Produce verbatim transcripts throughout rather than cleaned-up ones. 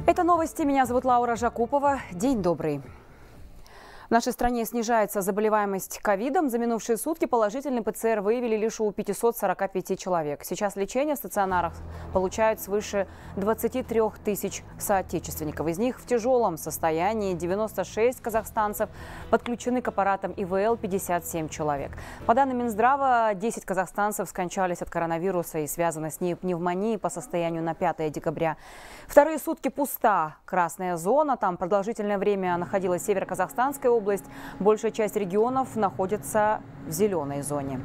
Это новости. Меня зовут Лаура Жакупова. День добрый. В нашей стране снижается заболеваемость ковидом. За минувшие сутки положительный ПЦР выявили лишь у пятисот сорока пяти человек. Сейчас лечение в стационарах получают свыше двадцати трёх тысяч соотечественников. Из них в тяжелом состоянии девяносто шесть казахстанцев, подключены к аппаратам И В Л пятьдесят семь человек. По данным Минздрава, десять казахстанцев скончались от коронавируса и связаны с ней пневмонией по состоянию на пятое декабря. Вторые сутки пуста красная зона. Там продолжительное время находилась северо-казахстанская область. Большая часть регионов находится в зеленой зоне.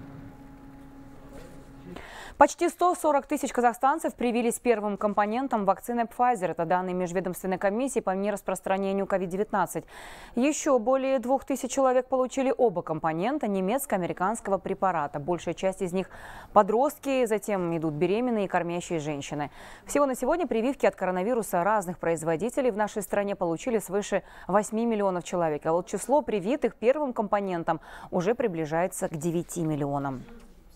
Почти сто сорок тысяч казахстанцев привились первым компонентом вакцины Pfizer. Это данные Межведомственной комиссии по нераспространению ковид девятнадцать. Еще более двух тысяч человек получили оба компонента немецко-американского препарата. Большая часть из них подростки, затем идут беременные и кормящие женщины. Всего на сегодня прививки от коронавируса разных производителей в нашей стране получили свыше восьми миллионов человек. А вот число привитых первым компонентом уже приближается к девяти миллионам.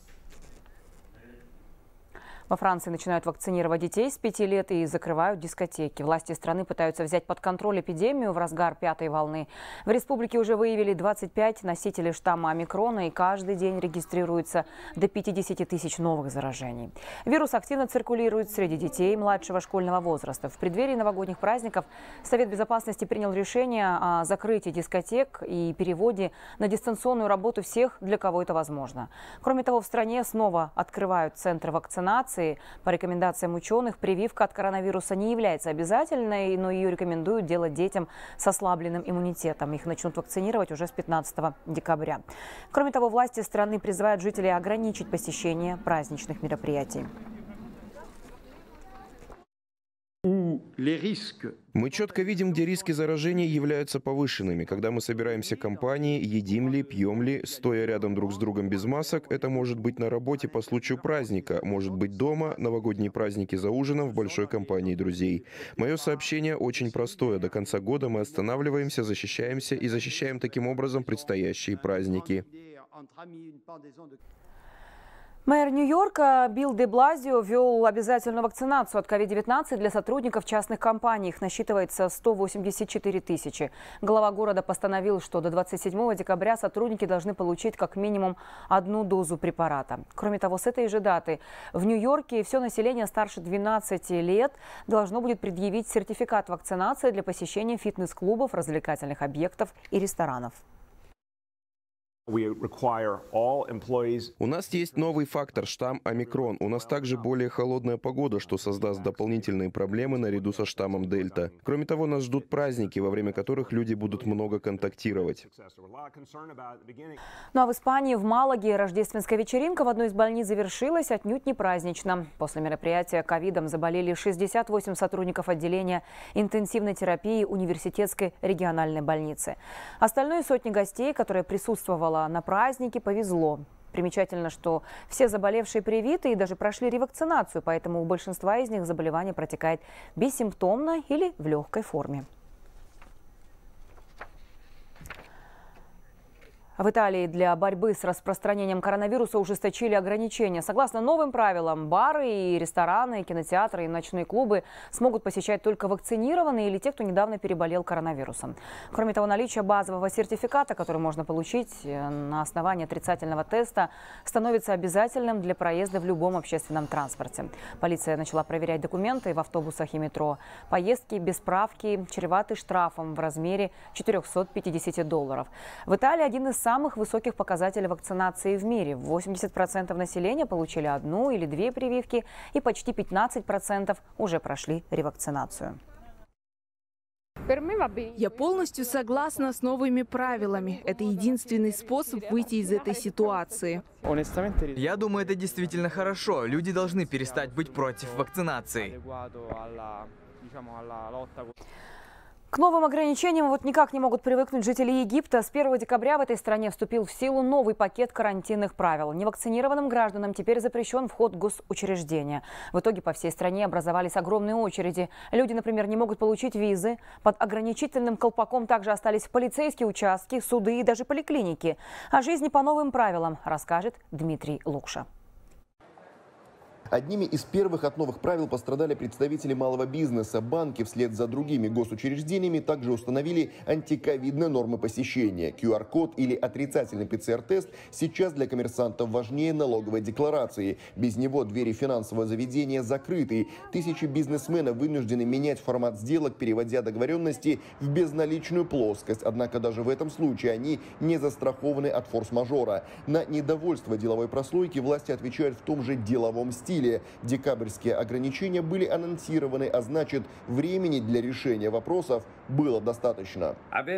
Во Франции начинают вакцинировать детей с пяти лет и закрывают дискотеки. Власти страны пытаются взять под контроль эпидемию в разгар пятой волны. В республике уже выявили двадцать пять носителей штамма омикрона, и каждый день регистрируется до пятидесяти тысяч новых заражений. Вирус активно циркулирует среди детей младшего школьного возраста. В преддверии новогодних праздников Совет Безопасности принял решение о закрытии дискотек и переводе на дистанционную работу всех, для кого это возможно. Кроме того, в стране снова открывают центры вакцинации. По рекомендациям ученых, прививка от коронавируса не является обязательной, но ее рекомендуют делать детям с ослабленным иммунитетом. Их начнут вакцинировать уже с пятнадцатого декабря. Кроме того, власти страны призывают жителей ограничить посещение праздничных мероприятий. Мы четко видим, где риски заражения являются повышенными. Когда мы собираемся компанией, едим ли, пьем ли, стоя рядом друг с другом без масок, это может быть на работе по случаю праздника, может быть дома, новогодние праздники за ужином в большой компании друзей. Мое сообщение очень простое. До конца года мы останавливаемся, защищаемся и защищаем таким образом предстоящие праздники. Мэр Нью-Йорка Билл де Блазио ввел обязательную вакцинацию от ковид девятнадцать для сотрудников частных компаний. Их насчитывается сто восемьдесят четыре тысячи. Глава города постановил, что до двадцать седьмого декабря сотрудники должны получить как минимум одну дозу препарата. Кроме того, с этой же даты в Нью-Йорке все население старше двенадцати лет должно будет предъявить сертификат вакцинации для посещения фитнес-клубов, развлекательных объектов и ресторанов. У нас есть новый фактор – штамм омикрон. У нас также более холодная погода, что создаст дополнительные проблемы наряду со штаммом дельта. Кроме того, нас ждут праздники, во время которых люди будут много контактировать. Ну а в Испании, в Малаге, рождественская вечеринка в одной из больниц завершилась отнюдь не празднично. После мероприятия ковидом заболели шестьдесят восемь сотрудников отделения интенсивной терапии университетской региональной больницы. Остальной сотни гостей, которые присутствовали на празднике, повезло. Примечательно, что все заболевшие привиты и даже прошли ревакцинацию, поэтому у большинства из них заболевание протекает бессимптомно или в легкой форме. В Италии для борьбы с распространением коронавируса ужесточили ограничения. Согласно новым правилам, бары и рестораны, кинотеатры и ночные клубы смогут посещать только вакцинированные или те, кто недавно переболел коронавирусом. Кроме того, наличие базового сертификата, который можно получить на основании отрицательного теста, становится обязательным для проезда в любом общественном транспорте. Полиция начала проверять документы в автобусах и метро. Поездки без справки чреваты штрафом в размере четырёхсот пятидесяти долларов. В Италии один из самых высоких показателей вакцинации в мире. восемьдесят процентов населения получили одну или две прививки, и почти пятнадцать процентов уже прошли ревакцинацию. Я полностью согласна с новыми правилами. Это единственный способ выйти из этой ситуации. Я думаю, это действительно хорошо. Люди должны перестать быть против вакцинации. К новым ограничениям вот никак не могут привыкнуть жители Египта. С первого декабря в этой стране вступил в силу новый пакет карантинных правил. Невакцинированным гражданам теперь запрещен вход в госучреждения. В итоге по всей стране образовались огромные очереди. Люди, например, не могут получить визы. Под ограничительным колпаком также остались полицейские участки, суды и даже поликлиники. О жизни по новым правилам расскажет Дмитрий Лукша. Одними из первых от новых правил пострадали представители малого бизнеса. Банки вслед за другими госучреждениями также установили антиковидные нормы посещения. ку ар код или отрицательный пэ цэ эр тест сейчас для коммерсантов важнее налоговой декларации. Без него двери финансового заведения закрыты. Тысячи бизнесменов вынуждены менять формат сделок, переводя договоренности в безналичную плоскость. Однако даже в этом случае они не застрахованы от форс-мажора. На недовольство деловой прослойки власти отвечают в том же деловом стиле. Декабрьские ограничения были анонсированы, а значит, времени для решения вопросов было достаточно.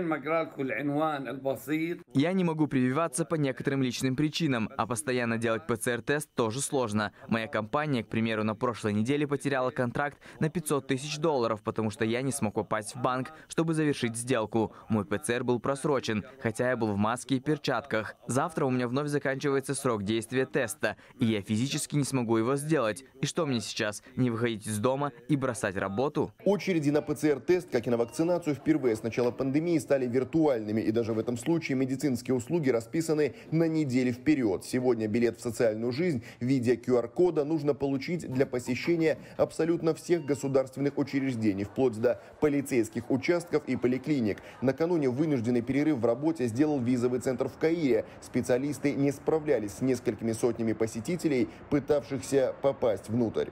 Я не могу прививаться по некоторым личным причинам, а постоянно делать пэ цэ эр тест тоже сложно. Моя компания, к примеру, на прошлой неделе потеряла контракт на пятьсот тысяч долларов, потому что я не смог попасть в банк, чтобы завершить сделку. Мой пэ цэ эр был просрочен, хотя я был в маске и перчатках. Завтра у меня вновь заканчивается срок действия теста, и я физически не смогу его сделать. И что мне сейчас, не выходить из дома и бросать работу? Очереди на пэ цэ эр тест, как и на вакцинацию, впервые с начала пандемии стали виртуальными. И даже в этом случае медицинские услуги расписаны на неделю вперед. Сегодня билет в социальную жизнь в виде ку ар кода нужно получить для посещения абсолютно всех государственных учреждений, вплоть до полицейских участков и поликлиник. Накануне вынужденный перерыв в работе сделал визовый центр в Каире. Специалисты не справлялись с несколькими сотнями посетителей, пытавшихся попасть внутрь.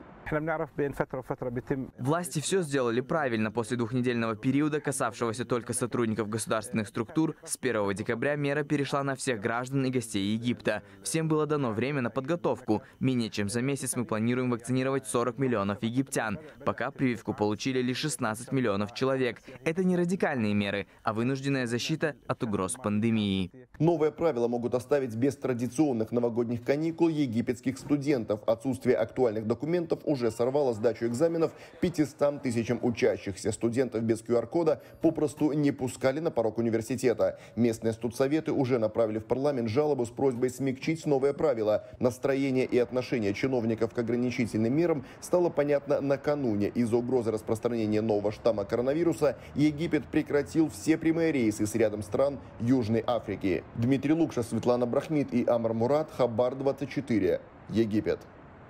Власти все сделали правильно. После двухнедельного периода, касавшегося только сотрудников государственных структур, с первого декабря мера перешла на всех граждан и гостей Египта. Всем было дано время на подготовку. Менее чем за месяц мы планируем вакцинировать сорок миллионов египтян. Пока прививку получили лишь шестнадцать миллионов человек. Это не радикальные меры, а вынужденная защита от угроз пандемии. Новые правила могут оставить без традиционных новогодних каникул египетских студентов. Отсутствие актуальных документов уже уже сорвало сдачу экзаменов пятистам тысячам учащихся. Студентов без ку ар кода попросту не пускали на порог университета. Местные студсоветы уже направили в парламент жалобу с просьбой смягчить новые правила. Настроение и отношение чиновников к ограничительным мерам стало понятно накануне. Из-за угрозы распространения нового штамма коронавируса Египет прекратил все прямые рейсы с рядом стран Южной Африки. Дмитрий Лукша, Светлана Брахмит и Амар Мурат, Хабар двадцать четыре, Египет.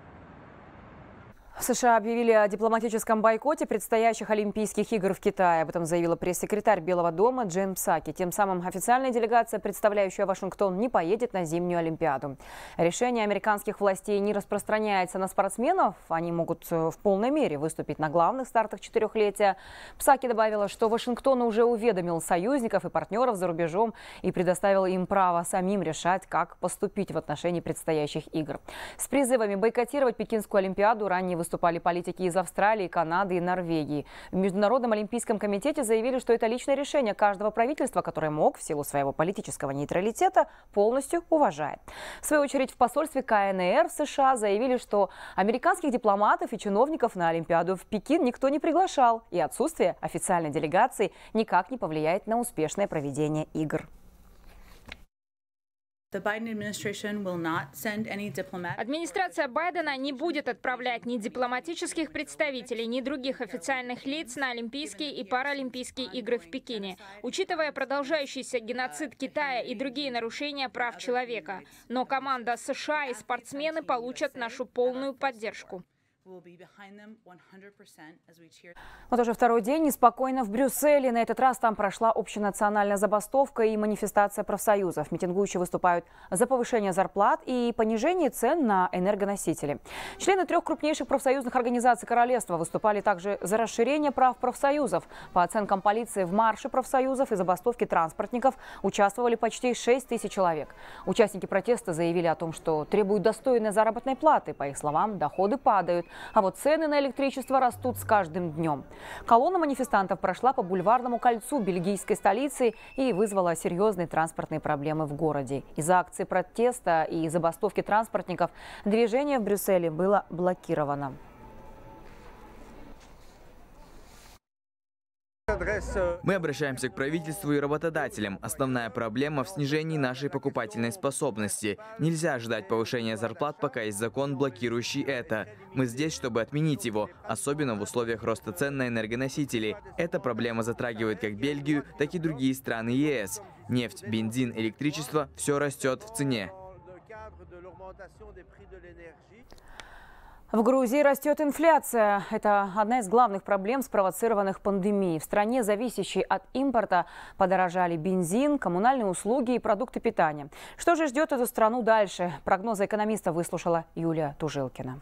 США объявили о дипломатическом бойкоте предстоящих Олимпийских игр в Китае. Об этом заявила пресс-секретарь Белого дома Джен Псаки. Тем самым официальная делегация, представляющая Вашингтон, не поедет на зимнюю Олимпиаду. Решение американских властей не распространяется на спортсменов. Они могут в полной мере выступить на главных стартах четырехлетия. Псаки добавила, что Вашингтон уже уведомил союзников и партнеров за рубежом и предоставил им право самим решать, как поступить в отношении предстоящих игр. С призывами бойкотировать Пекинскую Олимпиаду ранее выступали Выступали политики из Австралии, Канады и Норвегии. В Международном олимпийском комитете заявили, что это личное решение каждого правительства, которое МОК в силу своего политического нейтралитета полностью уважает. В свою очередь в посольстве ка эн эр в США заявили, что американских дипломатов и чиновников на Олимпиаду в Пекин никто не приглашал, и отсутствие официальной делегации никак не повлияет на успешное проведение игр. Администрация Байдена не будет отправлять ни дипломатических представителей, ни других официальных лиц на Олимпийские и Паралимпийские игры в Пекине, учитывая продолжающийся геноцид Китая и другие нарушения прав человека. Но команда США и спортсмены получат нашу полную поддержку. Вот уже второй день неспокойно в Брюсселе. На этот раз там прошла общенациональная забастовка и манифестация профсоюзов. Митингующие выступают за повышение зарплат и понижение цен на энергоносители. Члены трех крупнейших профсоюзных организаций королевства выступали также за расширение прав профсоюзов. По оценкам полиции, в марше профсоюзов и забастовке транспортников участвовали почти шесть тысяч человек. Участники протеста заявили о том, что требуют достойной заработной платы. По их словам, доходы падают. А вот цены на электричество растут с каждым днем. Колонна манифестантов прошла по бульварному кольцу бельгийской столицы и вызвала серьезные транспортные проблемы в городе. Из-за акции протеста и забастовки транспортников движение в Брюсселе было блокировано. Мы обращаемся к правительству и работодателям. Основная проблема в снижении нашей покупательной способности. Нельзя ждать повышения зарплат, пока есть закон, блокирующий это. Мы здесь, чтобы отменить его, особенно в условиях роста цен на энергоносители. Эта проблема затрагивает как Бельгию, так и другие страны е эс. Нефть, бензин, электричество – все растет в цене. В Грузии растет инфляция. Это одна из главных проблем, спровоцированных пандемией. В стране, зависящей от импорта, подорожали бензин, коммунальные услуги и продукты питания. Что же ждет эту страну дальше? Прогнозы экономиста выслушала Юлия Тужилкина.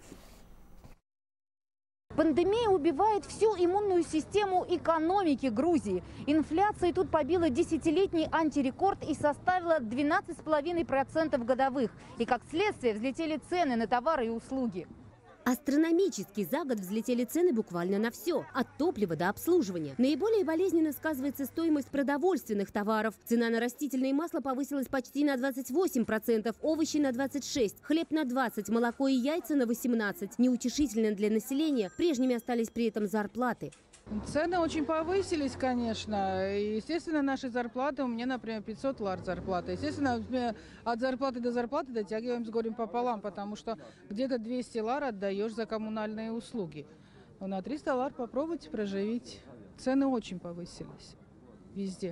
Пандемия убивает всю иммунную систему экономики Грузии. Инфляция тут побила десятилетний антирекорд и составила двенадцать целых пять десятых процента годовых. И как следствие взлетели цены на товары и услуги. Астрономически за год взлетели цены буквально на все, от топлива до обслуживания. Наиболее болезненно сказывается стоимость продовольственных товаров. Цена на растительное масло повысилась почти на двадцать восемь процентов, овощи на двадцать шесть процентов, хлеб на двадцать процентов, молоко и яйца на восемнадцать процентов. Неутешительно для населения, прежними остались при этом зарплаты. Цены очень повысились, конечно. И, естественно, наши зарплаты, у меня, например, пятьсот лар зарплата. Естественно, от зарплаты до зарплаты дотягиваем с горем пополам, потому что где-то двести лар отдаешь за коммунальные услуги. Но на триста лар попробуйте проживить. Цены очень повысились везде.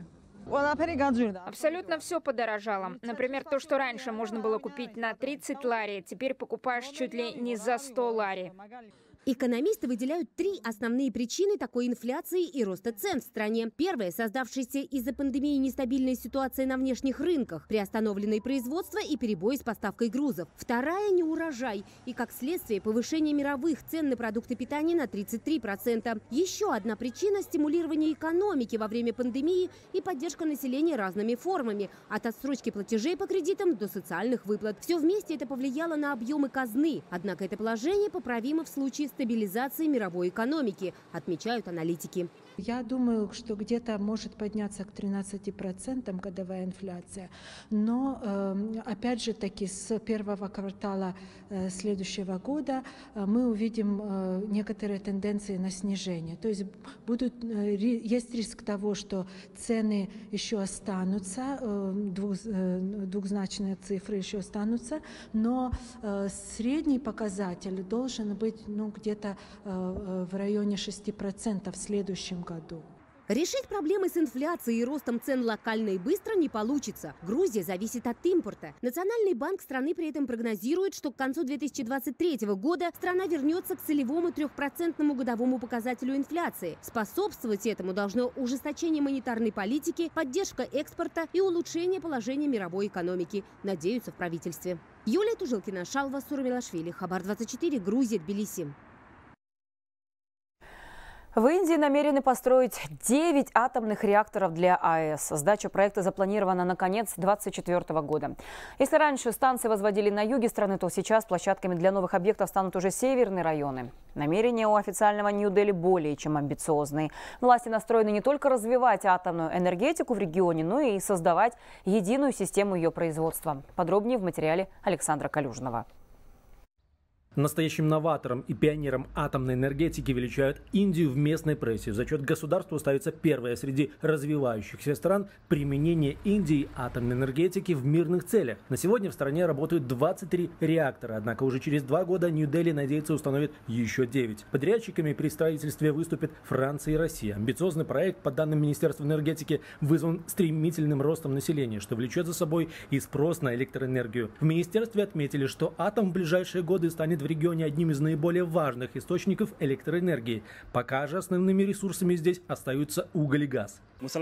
Абсолютно все подорожало. Например, то, что раньше можно было купить на тридцать лари, теперь покупаешь чуть ли не за сто лари. Экономисты выделяют три основные причины такой инфляции и роста цен в стране. Первая – создавшаяся из-за пандемии нестабильная ситуация на внешних рынках, приостановленное производство и перебои с поставкой грузов. Вторая – неурожай и, как следствие, повышение мировых цен на продукты питания на тридцать три процента. Еще одна причина – стимулирование экономики во время пандемии и поддержка населения разными формами – от отсрочки платежей по кредитам до социальных выплат. Все вместе это повлияло на объемы казны. Однако это положение поправимо в случае стабилизации мировой экономики, отмечают аналитики. Я думаю, что где-то может подняться к тринадцати процентам годовая инфляция. Но, опять же таки, с первого квартала следующего года мы увидим некоторые тенденции на снижение. То есть будут, есть риск того, что цены еще останутся, двух, двухзначные цифры еще останутся, но средний показатель должен быть ну, где-то в районе шести процентов в следующем году. Решить проблемы с инфляцией и ростом цен локально и быстро не получится. Грузия зависит от импорта. Национальный банк страны при этом прогнозирует, что к концу две тысячи двадцать третьего года страна вернется к целевому трехпроцентному годовому показателю инфляции. Способствовать этому должно ужесточение монетарной политики, поддержка экспорта и улучшение положения мировой экономики, надеются в правительстве. Юлия Тужилкина, Шалва Сурамилашвили, Хабар двадцать четыре, Грузия, Тбилиси. В Индии намерены построить девять атомных реакторов для АЭС. Сдача проекта запланирована на конец две тысячи двадцать четвёртого года. Если раньше станции возводили на юге страны, то сейчас площадками для новых объектов станут уже северные районы. Намерения у официального Нью-Дели более чем амбициозные. Власти настроены не только развивать атомную энергетику в регионе, но и создавать единую систему ее производства. Подробнее в материале Александра Калюжного. Настоящим новатором и пионером атомной энергетики величают Индию в местной прессе. За счет государства ставится первое среди развивающихся стран применение Индии атомной энергетики в мирных целях. На сегодня в стране работают двадцать три реактора, однако уже через два года Нью-Дели надеется установить еще девять. Подрядчиками при строительстве выступят Франция и Россия. Амбициозный проект, по данным Министерства энергетики, вызван стремительным ростом населения, что влечет за собой и спрос на электроэнергию. В министерстве отметили, что атом в ближайшие годы станет в регионе одним из наиболее важных источников электроэнергии. Пока же основными ресурсами здесь остаются уголь и газ.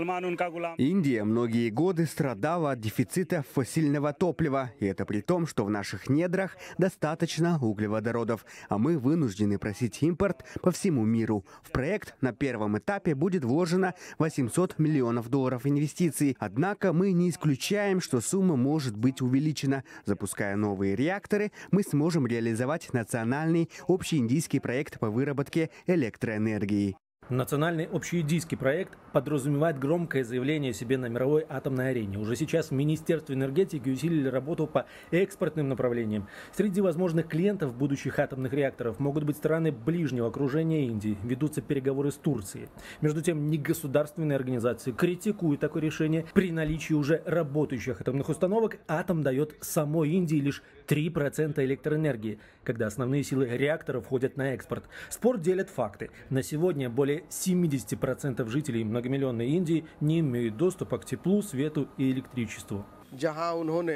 Индия многие годы страдала от дефицита фосильного топлива. И это при том, что в наших недрах достаточно углеводородов. А мы вынуждены просить импорт по всему миру. В проект на первом этапе будет вложено восемьсот миллионов долларов инвестиций. Однако мы не исключаем, что сумма может быть увеличена. Запуская новые реакторы, мы сможем реализовать национальный общеиндийский проект по выработке электроэнергии. Национальный общеиндийский проект подразумевает громкое заявление о себе на мировой атомной арене. Уже сейчас в Министерстве энергетики усилили работу по экспортным направлениям. Среди возможных клиентов будущих атомных реакторов могут быть страны ближнего окружения Индии. Ведутся переговоры с Турцией. Между тем, негосударственные организации критикуют такое решение. При наличии уже работающих атомных установок атом дает самой Индии лишь три процента электроэнергии, когда основные силы реакторов ходят на экспорт. Спор делят факты. На сегодня более семьдесят процентов жителей многомиллионной Индии не имеют доступа к теплу, свету и электричеству.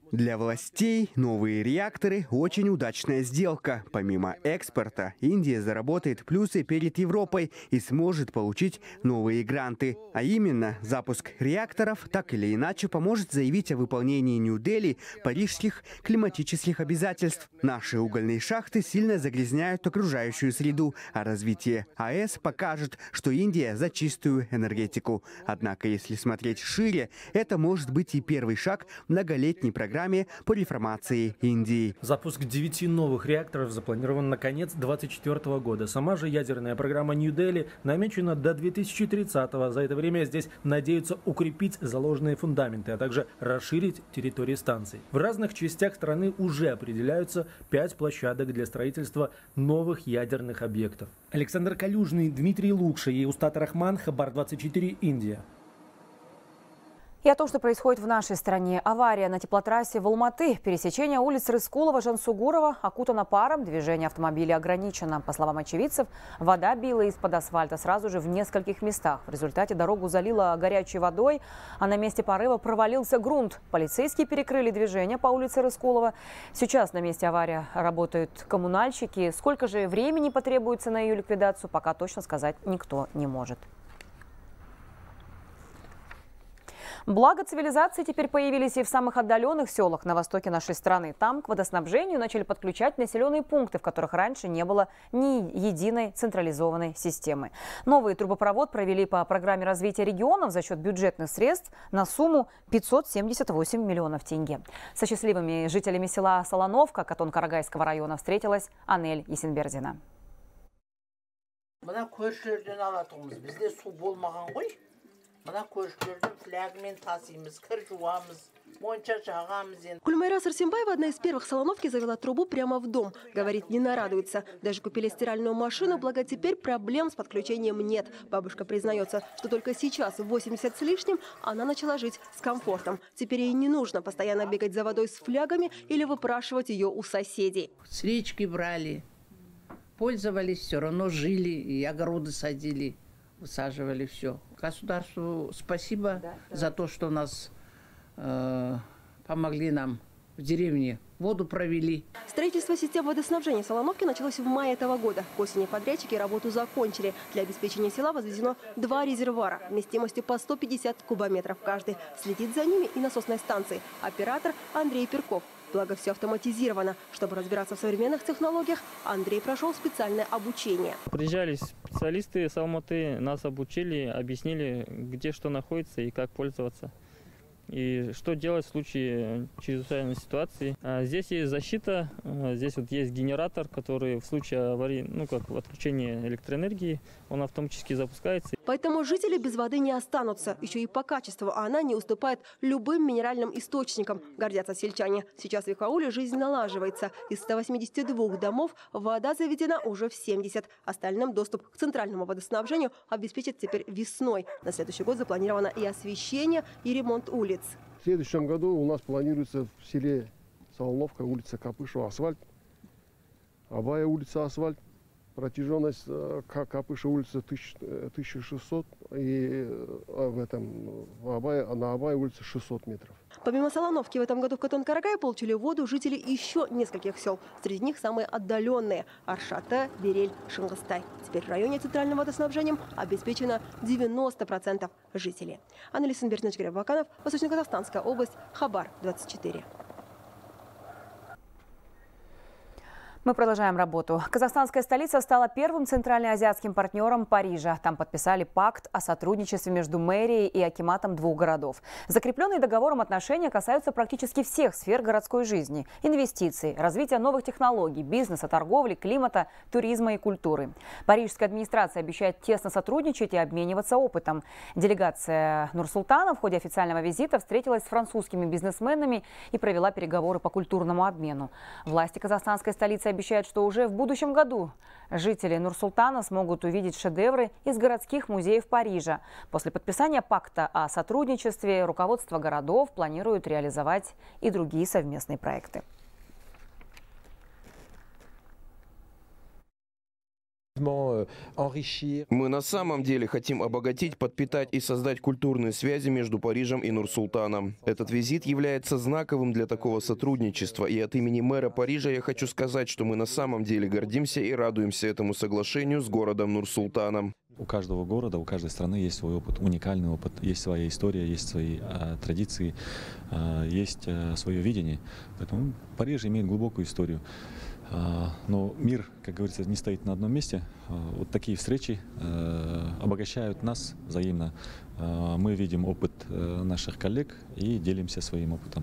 Для властей новые реакторы – очень удачная сделка. Помимо экспорта, Индия заработает плюсы перед Европой и сможет получить новые гранты. А именно, запуск реакторов так или иначе поможет заявить о выполнении Нью-Дели парижских климатических обязательств. Наши угольные шахты сильно загрязняют окружающую среду, а развитие АЭС покажет, что Индия за чистую энергетику. Однако, если смотреть шире, это может быть и первый шаг в многолетней программе по реформации Индии. Запуск девяти новых реакторов запланирован на конец две тысячи двадцать четвёртого года. Сама же ядерная программа Нью-Дели намечена до две тысячи тридцатого. За это время здесь надеются укрепить заложенные фундаменты, а также расширить территории станций. В разных частях страны уже определяются пять площадок для строительства новых ядерных объектов. Александр Калюжный, Дмитрий Лукша и Устат Рахман, Хабар двадцать четыре, Индия. И о том, что происходит в нашей стране. Авария на теплотрассе в Алматы. Пересечение улиц Рыскулова-Жансугурова окутано паром. Движение автомобилей ограничено. По словам очевидцев, вода била из-под асфальта сразу же в нескольких местах. В результате дорогу залило горячей водой, а на месте порыва провалился грунт. Полицейские перекрыли движение по улице Рыскулова. Сейчас на месте аварии работают коммунальщики. Сколько же времени потребуется на ее ликвидацию, пока точно сказать никто не может. Благо цивилизации теперь появились и в самых отдаленных селах на востоке нашей страны. Там к водоснабжению начали подключать населенные пункты, в которых раньше не было ни единой централизованной системы. Новый трубопровод провели по программе развития регионов за счет бюджетных средств на сумму пятьсот семьдесят восемь миллионов тенге. Со счастливыми жителями села Солоновка Катон-Карагайского района встретилась Анель Есенбердина. Гульмайра Сарсембаева, одна из первых в Солоновке, завела трубу прямо в дом. Говорит, не нарадуется. Даже купили стиральную машину, благо теперь проблем с подключением нет. Бабушка признается, что только сейчас, в восемьдесят с лишним, она начала жить с комфортом. Теперь ей не нужно постоянно бегать за водой с флягами или выпрашивать ее у соседей. С речки брали, пользовались, все равно жили, и огороды садили. Высаживали все. Государству спасибо да, да. за то, что нас э, помогли нам в деревне, воду провели. Строительство системы водоснабжения Солоновки началось в мае этого года. К осени подрядчики работу закончили. Для обеспечения села возведено два резервуара вместимостью по сто пятьдесят кубометров каждый. Следит за ними и насосной станции. Оператор Андрей Перков. Благо все автоматизировано. Чтобы разбираться в современных технологиях, Андрей прошел специальное обучение. Приезжали специалисты с Алматы, нас обучили, объяснили, где что находится и как пользоваться. И что делать в случае чрезвычайной ситуации. А здесь есть защита, здесь вот есть генератор, который в случае аварии, ну как в отключении электроэнергии, он автоматически запускается. Поэтому жители без воды не останутся. Еще и по качеству, а она не уступает любым минеральным источникам. Гордятся сельчане. Сейчас в Ихауле жизнь налаживается. Из ста восьмидесяти двух домов вода заведена уже в семьдесят. Остальным доступ к центральному водоснабжению обеспечат теперь весной. На следующий год запланировано и освещение, и ремонт улиц. В следующем году у нас планируется в селе Солоновка улица Капышева асфальт, Абая улица асфальт, протяженность Капышева улица тысяча шестьсот и в этом в Абая, на Абая улице шестьсот метров. Помимо Солоновки в этом году в Катон-Карагае получили воду жители еще нескольких сел. Среди них самые отдаленные – Аршата, Берель, Шингастай. Теперь в районе центральным водоснабжением обеспечено девяносто процентов жителей. Анна Лисенбердина, Баканов, Восточно-Казахстанская область, Хабар двадцать четыре. Мы продолжаем работу. Казахстанская столица стала первым центральноазиатским партнером Парижа. Там подписали пакт о сотрудничестве между мэрией и акиматом двух городов. Закрепленные договором отношения касаются практически всех сфер городской жизни. Инвестиций, развития новых технологий, бизнеса, торговли, климата, туризма и культуры. Парижская администрация обещает тесно сотрудничать и обмениваться опытом. Делегация Нур-Султана в ходе официального визита встретилась с французскими бизнесменами и провела переговоры по культурному обмену. Власти казахстанской столицы обещают, что уже в будущем году жители Нур-Султана смогут увидеть шедевры из городских музеев Парижа. После подписания пакта о сотрудничестве руководство городов планирует реализовать и другие совместные проекты. Мы на самом деле хотим обогатить, подпитать и создать культурные связи между Парижем и Нур-Султаном. Этот визит является знаковым для такого сотрудничества, и от имени мэра Парижа я хочу сказать, что мы на самом деле гордимся и радуемся этому соглашению с городом Нур-Султаном. У каждого города, у каждой страны есть свой опыт, уникальный опыт, есть своя история, есть свои а, традиции, а, есть а, свое видение. Поэтому Париж имеет глубокую историю. А, но мир, как говорится, не стоит на одном месте. А, вот такие встречи а, обогащают нас взаимно. А, мы видим опыт а, наших коллег и делимся своим опытом.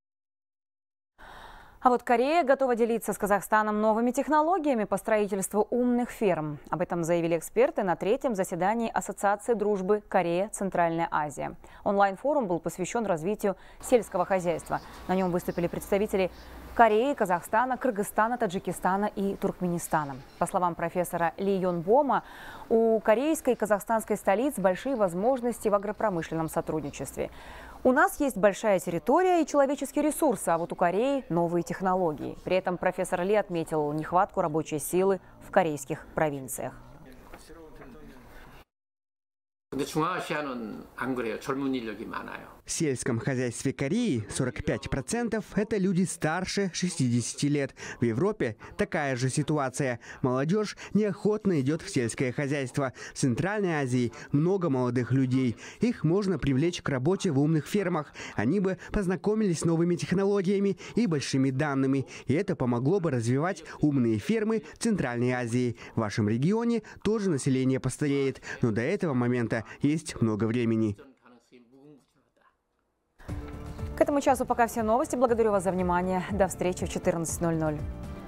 А вот Корея готова делиться с Казахстаном новыми технологиями по строительству умных ферм. Об этом заявили эксперты на третьем заседании Ассоциации дружбы Корея-Центральная Азия. Онлайн-форум был посвящен развитию сельского хозяйства. На нем выступили представители Кореи, Казахстана, Кыргызстана, Таджикистана и Туркменистана. По словам профессора Ли Йон-Бома, у корейской и казахстанской столиц большие возможности в агропромышленном сотрудничестве. У нас есть большая территория и человеческие ресурсы, а вот у Кореи новые технологии. При этом профессор Ли отметил нехватку рабочей силы в корейских провинциях. В сельском хозяйстве Кореи сорок пять процентов – это люди старше шестидесяти лет. В Европе такая же ситуация. Молодежь неохотно идет в сельское хозяйство. В Центральной Азии много молодых людей. Их можно привлечь к работе в умных фермах. Они бы познакомились с новыми технологиями и большими данными. И это помогло бы развивать умные фермы в Центральной Азии. В вашем регионе тоже население постареет. Но до этого момента есть много времени. К этому часу пока все новости. Благодарю вас за внимание. До встречи в четырнадцать ноль ноль.